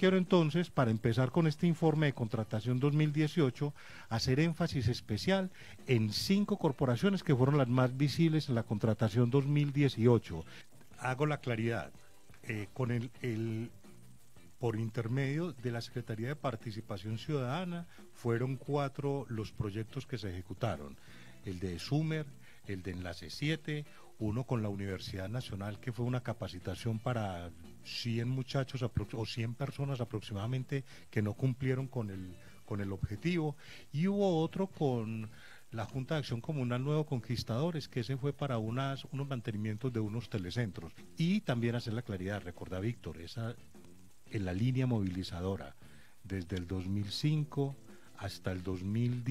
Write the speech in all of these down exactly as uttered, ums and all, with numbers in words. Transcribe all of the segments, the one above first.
quiero entonces, para empezar con este informe de contratación dos mil dieciocho, hacer énfasis especial en cinco corporaciones que fueron las más visibles en la contratación dos mil dieciocho. Hago la claridad, eh, con el, el por intermedio de la Secretaría de Participación Ciudadana, fueron cuatro los proyectos que se ejecutaron: el de Sumer, el de Enlace siete, uno con la Universidad Nacional, que fue una capacitación para cien muchachos o cien personas aproximadamente que no cumplieron con el, con el objetivo, y hubo otro con la Junta de Acción Comunal Nuevo Conquistadores, que ese fue para unas, unos mantenimientos de unos telecentros. Y también hacer la claridad, recuerda Víctor, esa en la línea movilizadora, desde el dos mil cinco hasta el dos mil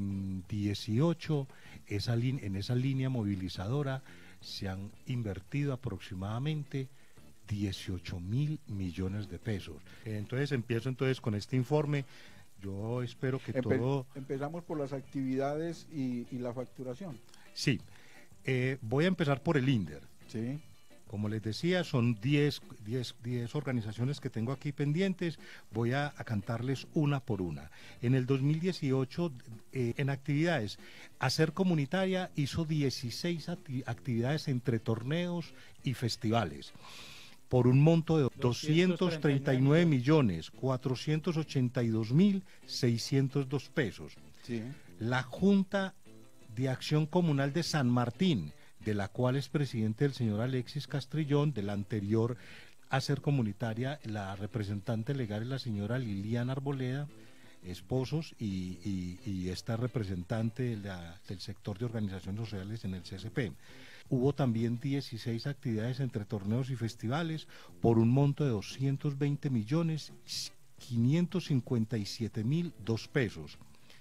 dieciocho, esa en esa línea movilizadora se han invertido aproximadamente dieciocho mil millones de pesos. Entonces empiezo entonces con este informe. Yo espero que Empe todo... Empezamos por las actividades y, y la facturación. Sí, eh, voy a empezar por el INDER. Sí. Como les decía, son diez organizaciones que tengo aquí pendientes. Voy a, a cantarles una por una. En el dos mil dieciocho, eh, en actividades, Hacer Comunitaria hizo dieciséis acti actividades entre torneos y festivales, por un monto de doscientos treinta y nueve millones cuatrocientos ochenta y dos mil seiscientos dos pesos. Sí. La Junta de Acción Comunal de San Martín, de la cual es presidente el señor Alexis Castrillón, de la anterior Hacer Comunitaria, la representante legal es la señora Liliana Arboleda, esposos, y, y, y esta representante de la, del sector de organizaciones sociales en el C S P. Hubo también dieciséis actividades entre torneos y festivales por un monto de doscientos veinte millones quinientos cincuenta y siete mil dos pesos.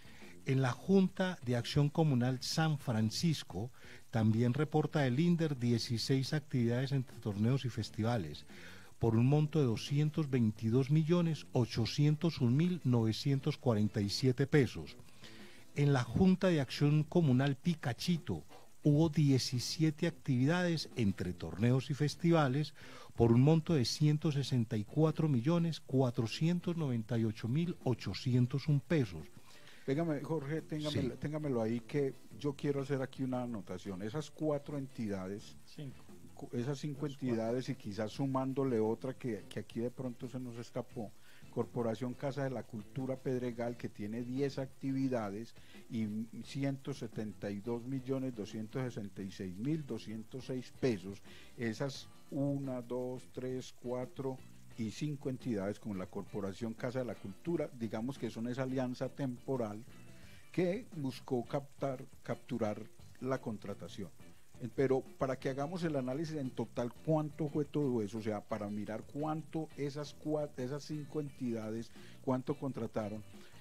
En la Junta de Acción Comunal San Francisco también reporta el INDER dieciséis actividades entre torneos y festivales por un monto de doscientos veintidós millones ochocientos un mil novecientos cuarenta y siete pesos. En la Junta de Acción Comunal Picachito hubo diecisiete actividades entre torneos y festivales por un monto de ciento sesenta y cuatro millones cuatrocientos noventa y ocho mil ochocientos un pesos. Véngame, Jorge, téngamelo, Sí. téngamelo ahí, que yo quiero hacer aquí una anotación. Esas cuatro entidades, cinco. esas cinco Los entidades cuatro. Y quizás sumándole otra que, que aquí de pronto se nos escapó, Corporación Casa de la Cultura Pedregal, que tiene diez actividades y ciento setenta y dos millones doscientos sesenta y seis mil doscientos seis pesos. Esas una, dos, tres, cuatro y cinco entidades con la Corporación Casa de la Cultura, digamos que son esa alianza temporal que buscó captar, capturar la contratación. Pero para que hagamos el análisis en total, ¿cuánto fue todo eso? O sea, para mirar cuánto esas cuatro, esas cinco entidades, cuánto contrataron.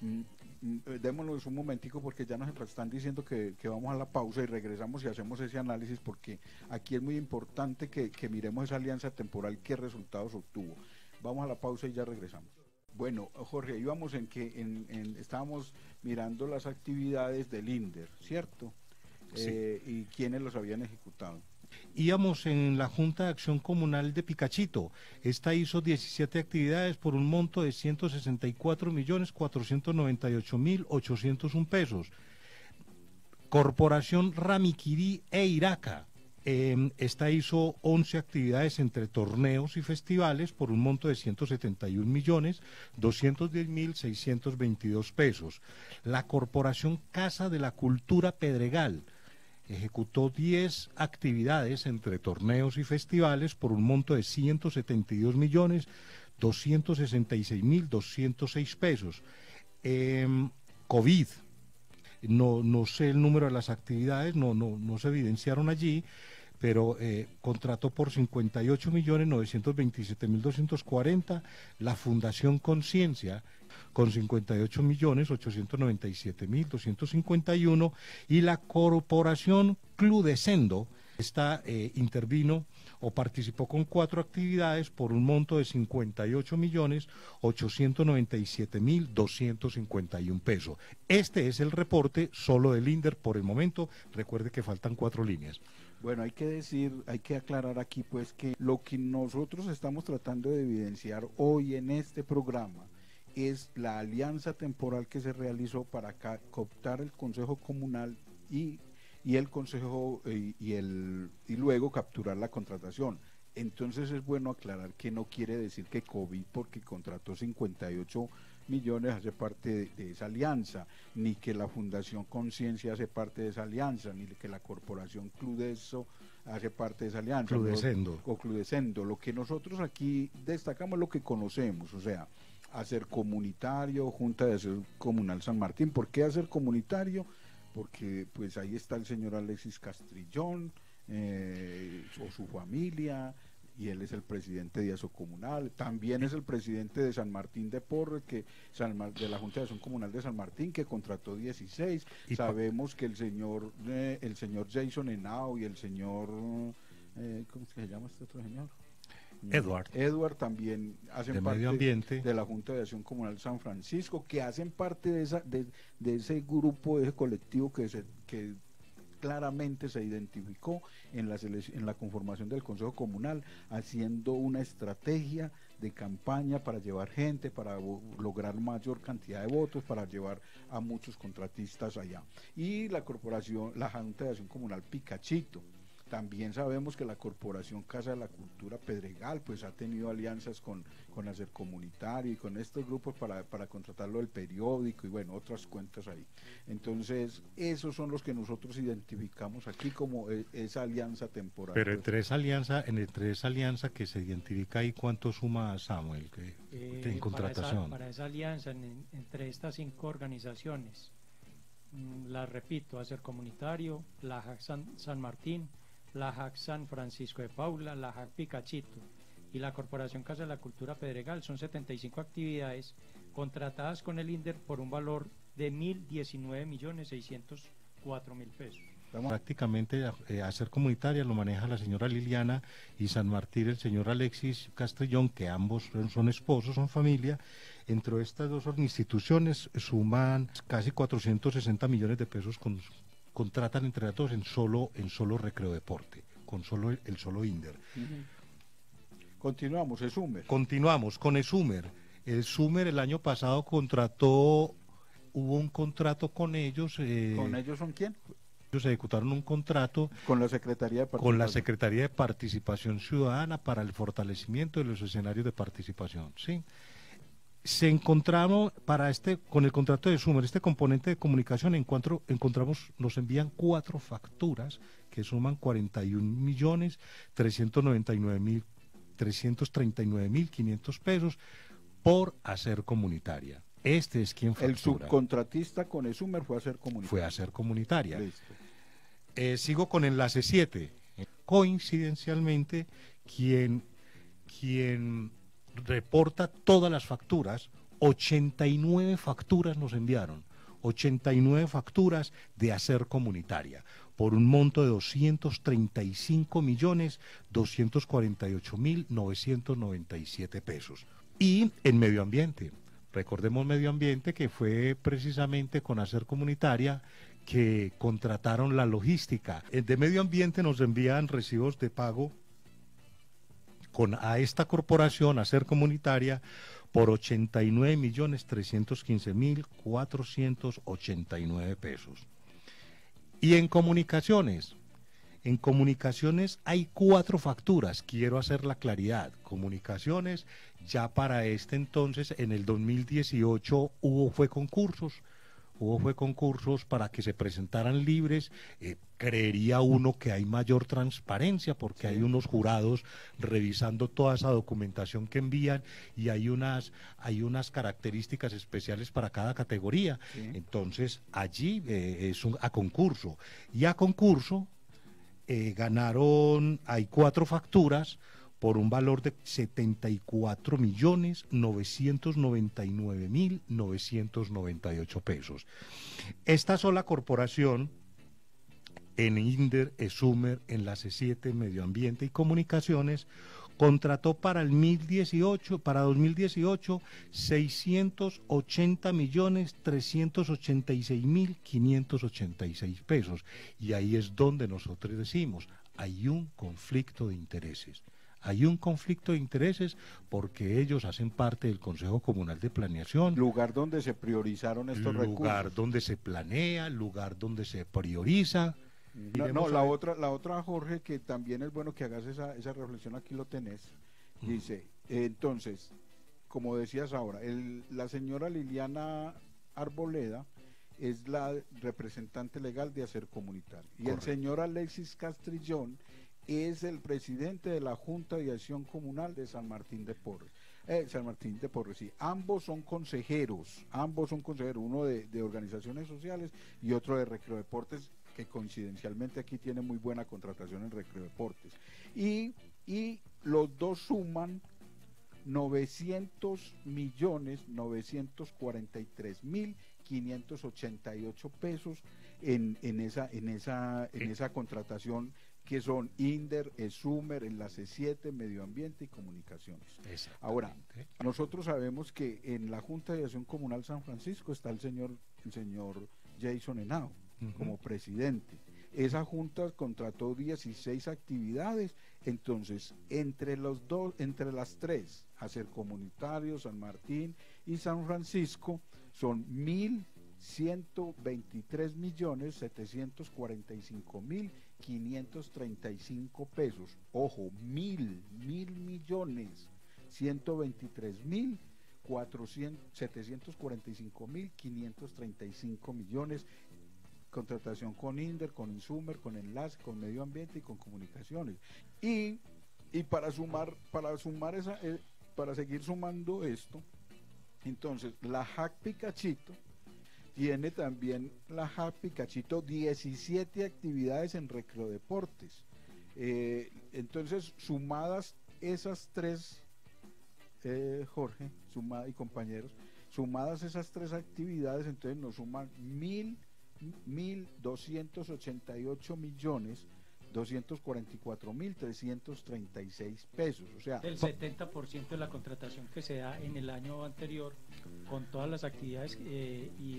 Mm, démonos un momentico, porque ya nos están diciendo que, que vamos a la pausa y regresamos y hacemos ese análisis, porque aquí es muy importante que, que miremos esa alianza temporal, qué resultados obtuvo. Vamos a la pausa y ya regresamos. Bueno, Jorge, íbamos en que en, en, estábamos mirando las actividades del INDER, ¿cierto? Sí. Eh, y quiénes los habían ejecutado. Íbamos en la Junta de Acción Comunal de Picachito. Esta hizo diecisiete actividades por un monto de ciento sesenta y cuatro millones cuatrocientos noventa y ocho mil ochocientos un pesos. Corporación Ramiquirí e Iraca. Eh, esta hizo once actividades entre torneos y festivales por un monto de ciento setenta y un millones doscientos diez mil seiscientos veintidós pesos. La Corporación Casa de la Cultura Pedregal ejecutó diez actividades entre torneos y festivales por un monto de ciento setenta y dos millones doscientos sesenta y seis mil doscientos seis pesos. Eh, COVID. No, no sé el número de las actividades, no, no, no se evidenciaron allí, pero eh, contrató por cincuenta y ocho millones novecientos veintisiete mil doscientos cuarenta, la Fundación Conciencia con cincuenta y ocho millones ochocientos noventa y siete mil doscientos cincuenta y uno, y la Corporación Cludescendo, esta eh, intervino o participó con cuatro actividades por un monto de cincuenta y ocho millones ochocientos noventa y siete mil doscientos cincuenta y un pesos. Este es el reporte solo del INDER por el momento. Recuerde que faltan cuatro líneas. Bueno, hay que decir, hay que aclarar aquí pues que lo que nosotros estamos tratando de evidenciar hoy en este programa es la alianza temporal que se realizó para cooptar el Consejo Comunal y, y el Consejo eh, y, el, y luego capturar la contratación. Entonces es bueno aclarar que no quiere decir que COVID, porque contrató cincuenta y ocho millones, hace parte de, de esa alianza, ni que la Fundación Conciencia hace parte de esa alianza, ni que la Corporación Cludeso hace parte de esa alianza. Cludescendo. O Cludescendo. Lo que nosotros aquí destacamos es lo que conocemos, o sea, hacer comunitario, Junta de Aseo Comunal San Martín. ¿Por qué hacer comunitario? Porque pues ahí está el señor Alexis Castrillón, eh, o su familia, y él es el presidente de Aseo Comunal, también es el presidente de San Martín de Porres, que San Mar, de la Junta de Acción Comunal de San Martín, que contrató dieciséis. Y sabemos que el señor eh, el señor Jason Henao y el señor eh, ¿cómo se llama este otro señor? Edward. Edward también hacen de parte medio ambiente. de la Junta de Acción Comunal San Francisco, que hacen parte de esa de, de ese grupo, de ese colectivo que se que claramente se identificó en la, en la conformación del Consejo Comunal, haciendo una estrategia de campaña para llevar gente, para lograr mayor cantidad de votos, para llevar a muchos contratistas allá. Y la corporación, la Junta de Acción Comunal Picachito. También sabemos que la Corporación Casa de la Cultura Pedregal pues ha tenido alianzas con, con Hacer Comunitario y con estos grupos para, para contratarlo del periódico y bueno, otras cuentas ahí. Entonces, esos son los que nosotros identificamos aquí como e, esa alianza temporal. Pero entre esa alianza, en entre esa alianza que se identifica ahí, ¿cuánto suma Samuel que, eh, en contratación? Para esa, para esa alianza en, entre estas cinco organizaciones, la repito, Hacer Comunitario, la H A C San, San Martín, la H A C San Francisco de Paula, la H A C Picachito y la Corporación Casa de la Cultura Pedregal, son setenta y cinco actividades contratadas con el INDER por un valor de mil diecinueve millones seiscientos cuatro mil pesos. Prácticamente eh, Hacer Comunitaria lo maneja la señora Liliana y San Martín el señor Alexis Castrillón, que ambos son esposos, son familia. Entre estas dos instituciones suman casi cuatrocientos sesenta millones de pesos con contratan entre las dos en solo en solo Recreo Deporte, con solo el, el solo INDER. Uh-huh. Continuamos, ESUMER. Continuamos con ESUMER. El SUMER el año pasado contrató, hubo un contrato con ellos. Eh, ¿Con ellos son quién? Ellos ejecutaron un contrato con la Secretaría de Participación. Con la Secretaría de Participación Ciudadana para el fortalecimiento de los escenarios de participación, ¿sí? Se encontraron para este, con el contrato de SUMER, este componente de comunicación, encuentro, encontramos, nos envían cuatro facturas que suman cuarenta y un millones trescientos noventa y nueve mil trescientos treinta y nueve mil quinientos pesos por Hacer Comunitaria. Este es quien factura. El subcontratista con el SUMER fue a Hacer Comunitaria. Fue a Hacer Comunitaria. Listo. Eh, sigo con enlace siete. Coincidencialmente, quien, quien reporta todas las facturas, ochenta y nueve facturas nos enviaron, ochenta y nueve facturas de Hacer Comunitaria, por un monto de doscientos treinta y cinco millones doscientos cuarenta y ocho mil novecientos noventa y siete pesos. Y en medio ambiente, recordemos medio ambiente que fue precisamente con Hacer Comunitaria que contrataron la logística. De medio ambiente nos envían recibos de pago con a esta corporación, Hacer Comunitaria, por ochenta y nueve millones trescientos quince mil cuatrocientos ochenta y nueve pesos. Y en comunicaciones, en comunicaciones hay cuatro facturas, quiero hacer la claridad. Comunicaciones, ya para este entonces, en el dos mil dieciocho hubo fue concursos, hubo fue concursos para que se presentaran libres. Eh, creería uno que hay mayor transparencia porque sí. Hay unos jurados revisando toda esa documentación que envían y hay unas hay unas características especiales para cada categoría. Sí. Entonces allí eh, es un, a concurso y a concurso eh, ganaron, hay cuatro facturas por un valor de setenta y cuatro millones novecientos noventa y nueve mil novecientos noventa y ocho pesos. Esta sola corporación, en INDER, ESUMER, Enlace siete, Medio Ambiente y Comunicaciones, contrató para el mil dieciocho, para dos mil dieciocho, seiscientos ochenta millones trescientos ochenta y seis mil quinientos ochenta y seis pesos. Y ahí es donde nosotros decimos, hay un conflicto de intereses. Hay un conflicto de intereses porque ellos hacen parte del Consejo Comunal de Planeación. Lugar donde se priorizaron estos recursos. Lugar donde se planea, lugar donde se prioriza. No, no la otra, la otra, Jorge, que también es bueno que hagas esa, esa reflexión, aquí lo tenés. Dice, eh, entonces, como decías ahora, el, la señora Liliana Arboleda es la representante legal de Hacer Comunitario. Y correcto. El señor Alexis Castrillón es el presidente de la Junta de Acción Comunal de San Martín de Porres. Eh, San Martín de Porres, sí. Ambos son consejeros, ambos son consejeros, uno de, de organizaciones sociales y otro de Recreodeportes, que coincidencialmente aquí tiene muy buena contratación en Recreodeportes. Y, y los dos suman novecientos millones novecientos cuarenta y tres mil quinientos ochenta y ocho pesos en, en, esa, en, esa, en esa contratación, que son INDER, ESUMER, Enlace siete, Medio Ambiente y Comunicaciones. Ahora, nosotros sabemos que en la Junta de Acción Comunal San Francisco está el señor, el señor Jason Henao uh-huh. como presidente. Esa junta contrató dieciséis actividades, entonces entre los dos, entre las tres, Hacer Comunitario, San Martín y San Francisco, son mil ciento veintitrés millones setecientos cuarenta y cinco mil quinientos treinta y cinco pesos. Ojo, mil, mil millones ciento veintitrés mil setecientos cuarenta y cinco mil quinientos treinta y cinco millones. Contratación con INDER, con INSUMER, con Enlace, con Medio Ambiente y con Comunicaciones. Y, y para sumar, para sumar esa, eh, para seguir sumando esto, entonces la J A C Picachito tiene también la J A C Picachito diecisiete actividades en Recreodeportes. Eh, entonces, sumadas esas tres, eh, Jorge, sumada y compañeros, sumadas esas tres actividades, entonces nos suman mil mil doscientos ochenta y ocho millones doscientos cuarenta y cuatro mil trescientos treinta y seis pesos, o sea, el setenta por ciento de la contratación que se da en el año anterior con todas las actividades eh, y,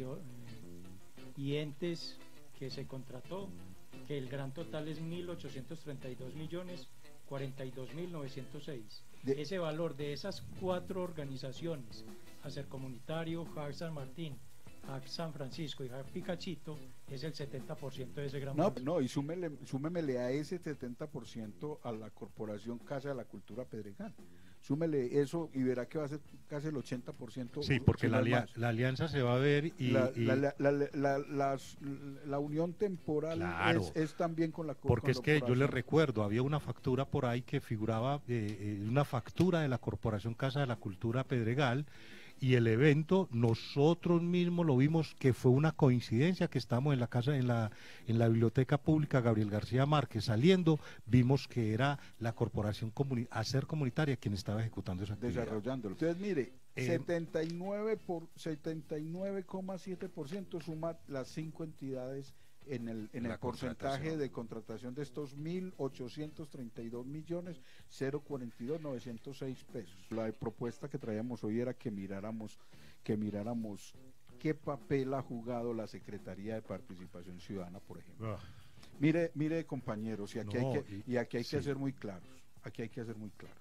y entes que se contrató, que el gran total es mil ochocientos treinta y dos millones cuarenta y dos mil novecientos seis. De ese valor de esas cuatro organizaciones, Hacer Comunitario, J A C San Martín, J A C San Francisco y J A C Picachito, es el setenta por ciento de ese gran no, valor. No, y súmele, súmemele a ese setenta por ciento a la Corporación Casa de la Cultura Pedregal. Súmele eso y verá que va a ser casi el ochenta por ciento. Sí, porque la, alia la alianza se va a ver y... La, y... la, la, la, la, la, la unión temporal claro, es, es también con la porque es que yo les recuerdo, había una factura por ahí que figuraba, eh, eh, una factura de la Corporación Casa de la Cultura Pedregal, y el evento nosotros mismos lo vimos que fue una coincidencia, que estamos en la casa, en la en la biblioteca pública Gabriel García Márquez, saliendo vimos que era la Corporación Comuni Hacer Comunitaria quien estaba ejecutando esa actividad. Desarrollándolo. Entonces mire, eh, setenta y nueve por setenta y nueve coma siete por ciento suma las cinco entidades en el, en el porcentaje de contratación de estos mil ochocientos treinta y dos millones cero cuarenta y dos mil novecientos seis pesos. La propuesta que traíamos hoy era que miráramos, que miráramos qué papel ha jugado la Secretaría de Participación Ciudadana, por ejemplo. Uh. Mire, mire compañeros, y aquí no, hay que, y aquí hay sí. que ser muy claros, aquí hay que ser muy claros.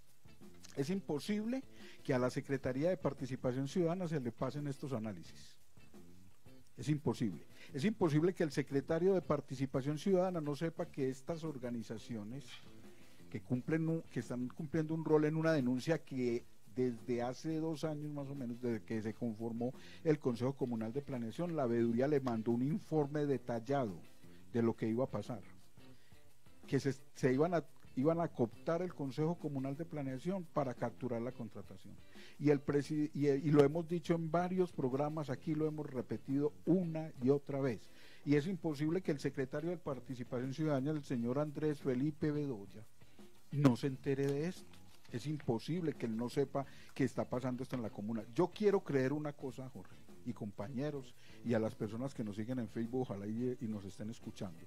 Es imposible que a la Secretaría de Participación Ciudadana se le pasen estos análisis. Es imposible. Es imposible que el secretario de Participación Ciudadana no sepa que estas organizaciones que cumplen un, que están cumpliendo un rol en una denuncia que desde hace dos años más o menos, desde que se conformó el Consejo Comunal de Planeación, la veeduría le mandó un informe detallado de lo que iba a pasar, que se, se iban a iban a cooptar el Consejo Comunal de Planeación para capturar la contratación. Y, el y, y lo hemos dicho en varios programas, aquí lo hemos repetido una y otra vez. Y es imposible que el secretario de Participación Ciudadana, el señor Andrés Felipe Bedoya, no se entere de esto. Es imposible que él no sepa que está pasando esto en la comuna. Yo quiero creer una cosa, Jorge, y compañeros, y a las personas que nos siguen en Facebook, ojalá y, y nos estén escuchando.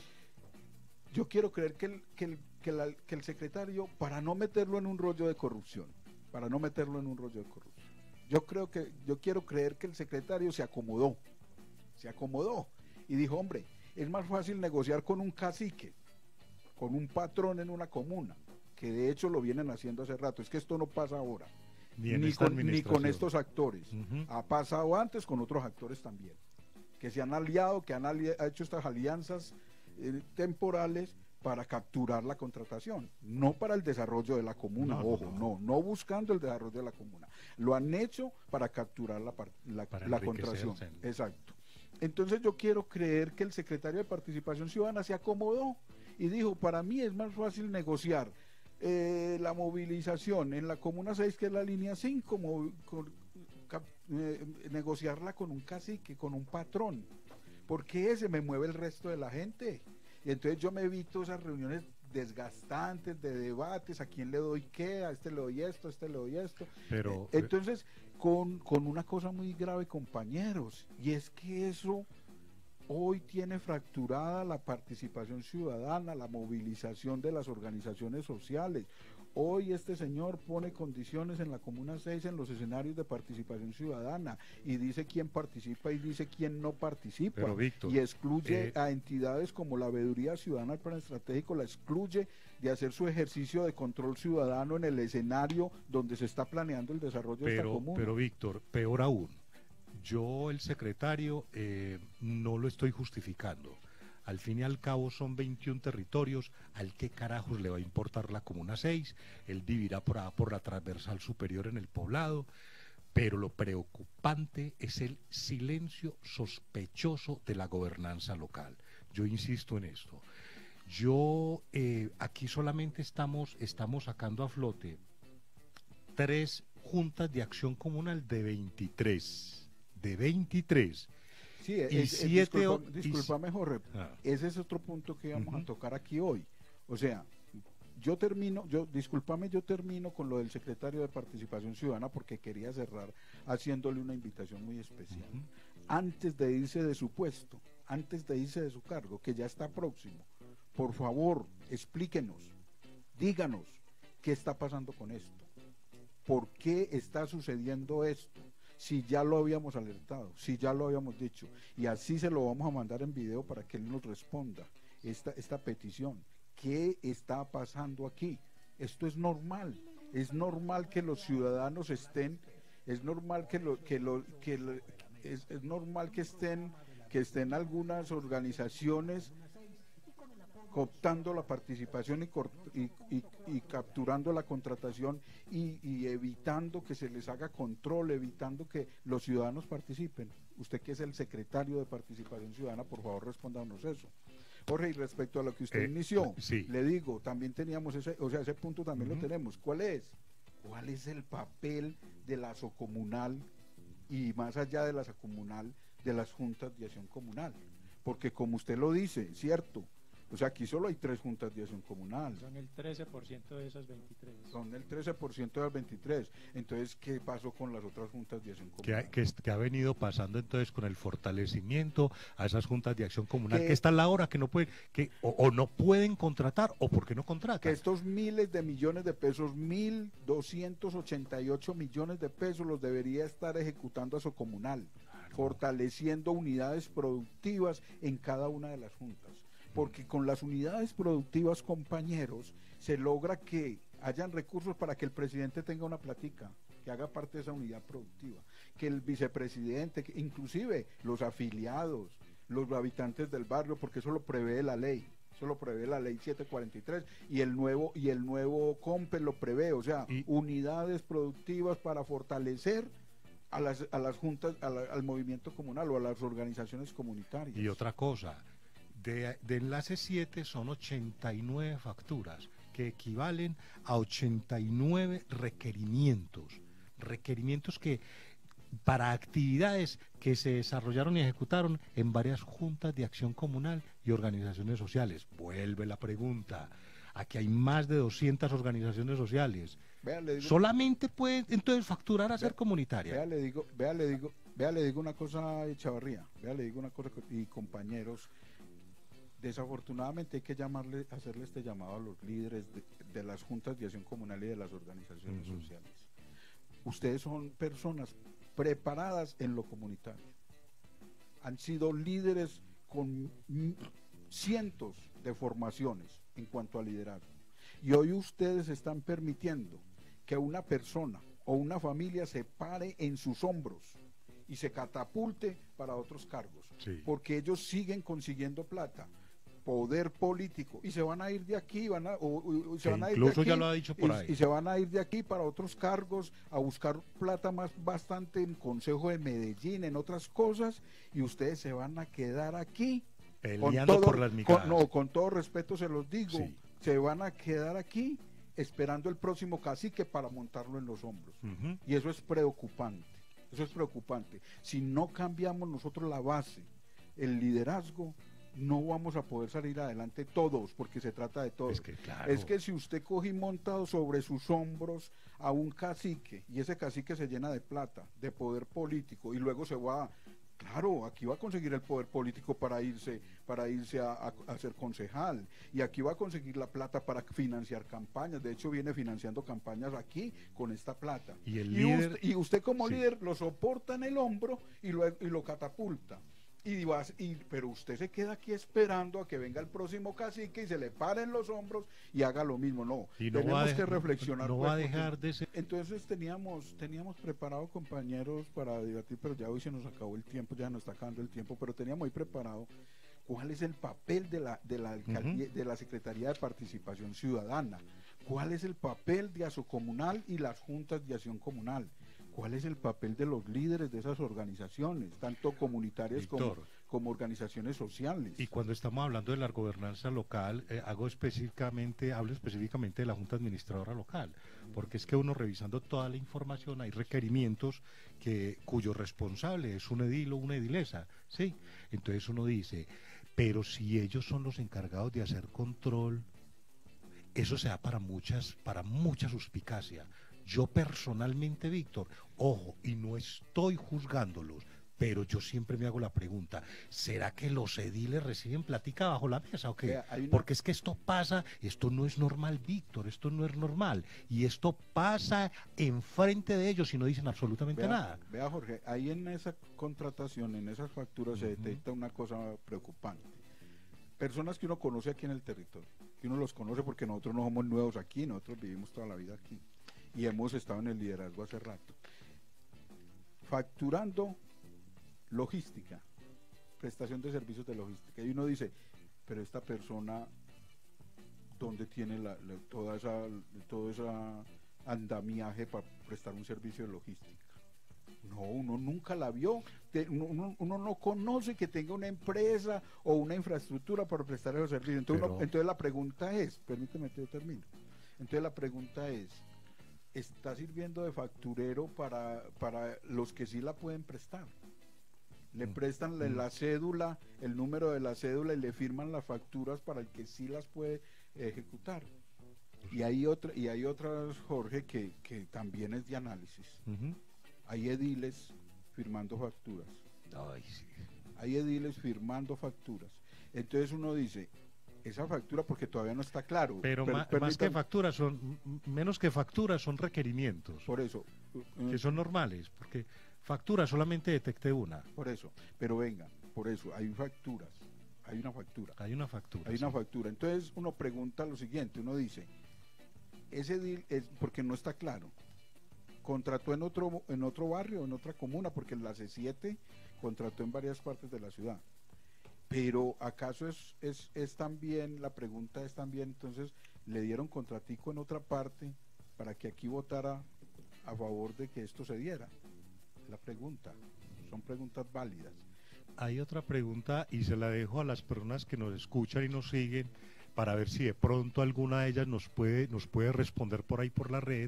Yo quiero creer que el, que, el, que, la, que el secretario, para no meterlo en un rollo de corrupción, para no meterlo en un rollo de corrupción, yo creo que, yo quiero creer que el secretario se acomodó, se acomodó y dijo, hombre, es más fácil negociar con un cacique, con un patrón en una comuna, que de hecho lo vienen haciendo hace rato. Es que esto no pasa ahora, ni, ni, con, ni con estos actores. Uh-huh. Ha pasado antes con otros actores también, que se han aliado, que han ali- ha hecho estas alianzas eh, temporales para capturar la contratación, no para el desarrollo de la comuna, no, ojo, no, no, no buscando el desarrollo de la comuna. Lo han hecho para capturar la, la, para la contratación. Exacto. Entonces yo quiero creer que el secretario de Participación Ciudadana se acomodó y dijo, para mí es más fácil negociar eh, la movilización en la Comuna seis, que es la línea cinco, con, cap, eh, negociarla con un cacique, con un patrón, porque ese me mueve el resto de la gente. Y entonces yo me evito esas reuniones desgastantes de debates, a quién le doy qué, a este le doy esto, a este le doy esto. Pero, eh, entonces, con, con una cosa muy grave, compañeros, y es que eso hoy tiene fracturada la participación ciudadana, la movilización de las organizaciones sociales. Hoy este señor pone condiciones en la Comuna seis, en los escenarios de participación ciudadana, y dice quién participa y dice quién no participa. Pero, Víctor, y excluye eh, a entidades como la Veeduría Ciudadana del Plan Estratégico, la excluye de hacer su ejercicio de control ciudadano en el escenario donde se está planeando el desarrollo pero, de esta comuna. Pero, Víctor, peor aún, yo, el secretario, eh, no lo estoy justificando. Al fin y al cabo son veintiún territorios. ¿Al qué carajos le va a importar la Comuna seis? Él vivirá por, por la transversal superior en el poblado. Pero lo preocupante es el silencio sospechoso de la gobernanza local. Yo insisto en esto. Yo eh, aquí solamente estamos, estamos sacando a flote tres juntas de acción comunal de veintitrés. De veintitrés. Sí, y es, siete, disculpa, discúlpame, Jorge, ah. ese es otro punto que vamos uh-huh. a tocar aquí hoy. O sea, yo termino, yo discúlpame, yo termino con lo del secretario de Participación Ciudadana, porque quería cerrar haciéndole una invitación muy especial. Uh-huh. Antes de irse de su puesto, antes de irse de su cargo, que ya está próximo, por favor, explíquenos, díganos qué está pasando con esto, por qué está sucediendo esto. Si ya lo habíamos alertado, si ya lo habíamos dicho, y así se lo vamos a mandar en video para que él nos responda esta, esta petición. ¿Qué está pasando aquí? Esto es normal, es normal que los ciudadanos estén, es normal que lo, que lo, que lo, es, es normal que estén, que estén algunas organizaciones cooptando la participación y, y, y, y capturando la contratación y, y evitando que se les haga control, evitando que los ciudadanos participen. Usted, que es el secretario de Participación Ciudadana, por favor respóndanos eso. Jorge, y respecto a lo que usted eh, inició, sí. le digo, también teníamos ese, o sea, ese punto también uh-huh. lo tenemos. ¿Cuál es? ¿Cuál es el papel de la asocomunal y más allá de la asocomunal, de las juntas de acción comunal? Porque como usted lo dice, cierto, o sea, aquí solo hay tres juntas de acción comunal. Son el trece por ciento de esas veintitrés. Son el trece por ciento de las veintitrés. Entonces, ¿qué pasó con las otras juntas de acción comunal? ¿Qué ha, que, que ha venido pasando entonces con el fortalecimiento a esas juntas de acción comunal? Que está a la hora que no pueden, que o, o no pueden contratar, o por qué no contratan. Que estos miles de millones de pesos, mil doscientos ochenta y ocho millones de pesos, los debería estar ejecutando Asocomunal, claro. Fortaleciendo unidades productivas en cada una de las juntas. Porque con las unidades productivas, compañeros, se logra que hayan recursos para que el presidente tenga una platica, que haga parte de esa unidad productiva, que el vicepresidente, que inclusive los afiliados, los habitantes del barrio, porque eso lo prevé la ley, eso lo prevé la ley setecientos cuarenta y tres y el nuevo y el nuevo COMPE lo prevé, o sea, y, unidades productivas para fortalecer a las, a las juntas, a la, al movimiento comunal o a las organizaciones comunitarias. Y otra cosa, De, de enlace siete son ochenta y nueve facturas que equivalen a ochenta y nueve requerimientos, requerimientos que para actividades que se desarrollaron y ejecutaron en varias juntas de acción comunal y organizaciones sociales. Vuelve la pregunta, aquí hay más de doscientas organizaciones sociales. Vea, le digo, solamente pueden entonces facturar a vea, ser comunitaria. Vea, le digo, vea, le digo, vea, le digo una cosa, Chavarría, vea, le digo una cosa, y compañeros, desafortunadamente hay que llamarle, hacerle este llamado a los líderes de, de las juntas de acción comunal y de las organizaciones uh-huh. sociales. Ustedes son personas preparadas en lo comunitario. Han sido líderes con cientos de formaciones, en cuanto a liderazgo. Y hoy ustedes están permitiendo que una persona o una familia se pare en sus hombros y se catapulte para otros cargos, sí. porque ellos siguen consiguiendo plata, poder político, y se van a ir de aquí, van a, o, o se van a ir de aquí, ya lo ha dicho por y, ahí. y se van a ir de aquí para otros cargos, a buscar plata más bastante en Consejo de Medellín, en otras cosas, y ustedes se van a quedar aquí peleando todo, por las migajas. Con, no, con todo respeto se los digo, sí. se van a quedar aquí esperando el próximo cacique para montarlo en los hombros. Uh-huh. Y eso es preocupante, eso es preocupante. Si no cambiamos nosotros la base, el liderazgo, no vamos a poder salir adelante todos, porque se trata de todos. Es que, claro. Es que si usted coge montado sobre sus hombros a un cacique, y ese cacique se llena de plata, de poder político, y luego se va, claro, aquí va a conseguir el poder político para irse, para irse a, a, a ser concejal, y aquí va a conseguir la plata para financiar campañas. De hecho viene financiando campañas aquí con esta plata. Y, el y, líder, usted, y usted como sí. líder lo soporta en el hombro y lo, y lo catapulta. Y vas, y, pero usted se queda aquí esperando a que venga el próximo cacique y se le paren los hombros y haga lo mismo. No, y no tenemos de, que reflexionar. No pues, va a dejar de ser. Entonces teníamos teníamos preparado, compañeros, para debatir, pero ya hoy se nos acabó el tiempo, ya nos está acabando el tiempo, pero teníamos ahí preparado cuál es el papel de la, de la, alcaldía, uh-huh. de la Secretaría de Participación Ciudadana, cuál es el papel de Asocomunal y las juntas de acción comunal. ¿Cuál es el papel de los líderes de esas organizaciones, tanto comunitarias como, como organizaciones sociales? Y cuando estamos hablando de la gobernanza local, eh, hago específicamente, hablo específicamente de la Junta Administradora Local, porque es que uno revisando toda la información hay requerimientos que cuyo responsable es un edil o una edilesa, ¿sí? Entonces uno dice, pero si ellos son los encargados de hacer control, eso se da para muchas, para mucha suspicacia. Yo personalmente, Víctor, ojo, y no estoy juzgándolos, pero yo siempre me hago la pregunta, ¿será que los ediles reciben plática bajo la mesa o qué? Vea, una... Porque es que esto pasa, esto no es normal, Víctor, esto no es normal, y esto pasa enfrente de ellos y no dicen absolutamente vea, nada. Vea, Jorge, ahí en esa contratación, en esas facturas, uh-huh. se detecta una cosa preocupante. Personas que uno conoce aquí en el territorio, que uno los conoce porque nosotros no somos nuevos aquí, nosotros vivimos toda la vida aquí. Y hemos estado en el liderazgo hace rato, facturando logística, prestación de servicios de logística, y uno dice, pero esta persona, ¿dónde tiene la, la, toda esa, todo ese andamiaje para prestar un servicio de logística? No, uno nunca la vio, uno, uno no conoce que tenga una empresa o una infraestructura para prestar esos servicios. Entonces, pero... uno, entonces la pregunta es, permíteme que yo termine, entonces la pregunta es, ¿está sirviendo de facturero para, para los que sí la pueden prestar? Le prestan la, la cédula, el número de la cédula y le firman las facturas para el que sí las puede ejecutar. Y hay otra, y hay otras, Jorge, que, que también es de análisis. Uh-huh. Hay ediles firmando facturas. Ay, sí. Hay ediles firmando facturas. Entonces uno dice, esa factura, porque todavía no está claro. Pero, pero ma, más que facturas, son menos que facturas, son requerimientos. Por eso. Uh, que son normales, porque factura solamente detecté una. Por eso, pero venga, por eso, hay facturas, hay una factura. Hay una factura. Hay sí. una factura. Entonces uno pregunta lo siguiente, uno dice, ese deal es, porque no está claro, contrató en otro, en otro barrio, en otra comuna, porque la C siete contrató en varias partes de la ciudad. Pero ¿acaso es, es, es también, la pregunta es también, entonces, le dieron contratico en otra parte para que aquí votara a favor de que esto se diera? La pregunta, son preguntas válidas. Hay otra pregunta y se la dejo a las personas que nos escuchan y nos siguen para ver si de pronto alguna de ellas nos puede, nos puede responder por ahí por la red.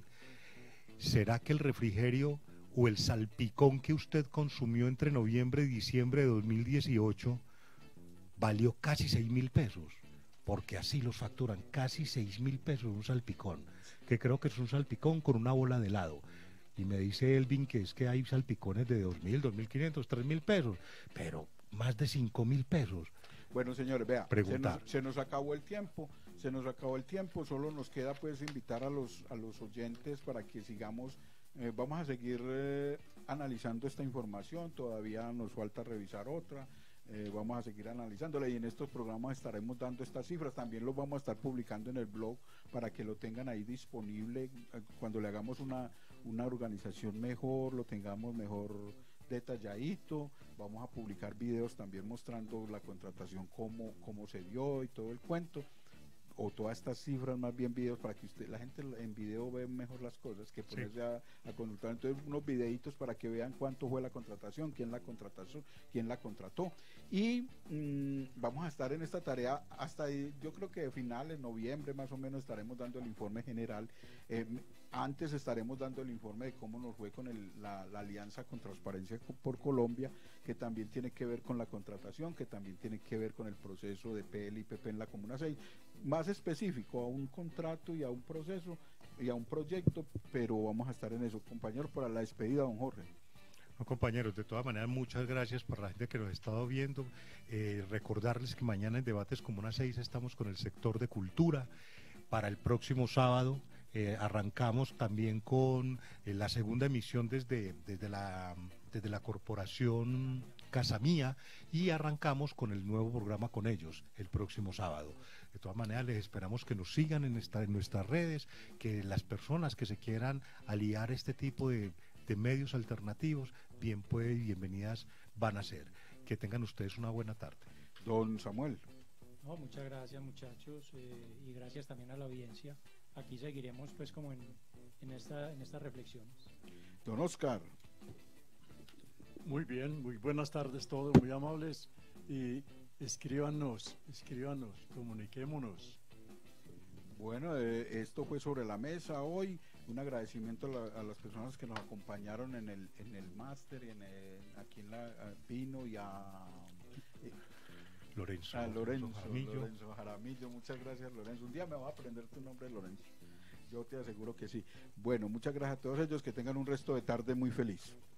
¿Será que el refrigerio o el salpicón que usted consumió entre noviembre y diciembre de dos mil dieciocho valió casi seis mil pesos? Porque así los facturan, casi seis mil pesos un salpicón, que creo que es un salpicón con una bola de helado. Y me dice Elvin que es que hay salpicones de dos mil, dos mil quinientos, tres mil pesos, pero más de cinco mil pesos. Bueno, señores, vea, se nos, se nos acabó el tiempo, se nos acabó el tiempo, solo nos queda pues invitar a los, a los oyentes para que sigamos, eh, vamos a seguir eh, analizando esta información, todavía nos falta revisar otra, eh, vamos a seguir analizándola y en estos programas estaremos dando estas cifras, también los vamos a estar publicando en el blog para que lo tengan ahí disponible cuando le hagamos una, una organización mejor, lo tengamos mejor detalladito, vamos a publicar videos también mostrando la contratación, cómo, cómo se dio y todo el cuento, o todas estas cifras, más bien videos, para que usted, la gente en video ve mejor las cosas que ponerse sí. a, a consultar. Entonces unos videitos para que vean cuánto fue la contratación, quién la contrató, quién la contrató. Y mmm, vamos a estar en esta tarea hasta yo creo que de finales, noviembre más o menos estaremos dando el informe general. Eh, antes estaremos dando el informe de cómo nos fue con el, la, la alianza con Transparencia por Colombia, que también tiene que ver con la contratación, que también tiene que ver con el proceso de P L y P P en la Comuna seis, más específico a un contrato y a un proceso y a un proyecto, pero vamos a estar en eso, compañero, para la despedida, don Jorge. No, compañeros, de todas maneras, muchas gracias para la gente que nos ha estado viendo. Eh, recordarles que mañana en Debates Comuna seis estamos con el sector de cultura. Para el próximo sábado eh, arrancamos también con eh, la segunda emisión desde, desde, la, desde la corporación Casa Mía, y arrancamos con el nuevo programa con ellos el próximo sábado. De todas maneras, les esperamos que nos sigan en, esta, en nuestras redes, que las personas que se quieran aliar a este tipo de, de medios alternativos, bien pues, bienvenidas van a ser. Que tengan ustedes una buena tarde. Don Samuel. No, muchas gracias, muchachos, eh, y gracias también a la audiencia. Aquí seguiremos pues como en, en, esta, en estas reflexiones. Don Oscar. Muy bien, muy buenas tardes todos, muy amables, y escríbanos, escríbanos, comuniquémonos. Bueno, eh, esto fue Sobre la Mesa hoy. Un agradecimiento a, la, a las personas que nos acompañaron en el, en el máster, y en el, aquí en la a Pino y a... Eh, Lorenzo, a Lorenzo, Lorenzo Jaramillo. Lorenzo Jaramillo, muchas gracias, Lorenzo. Un día me voy a aprender tu nombre, Lorenzo. Yo te aseguro que sí. Bueno, muchas gracias a todos ellos, que tengan un resto de tarde muy feliz.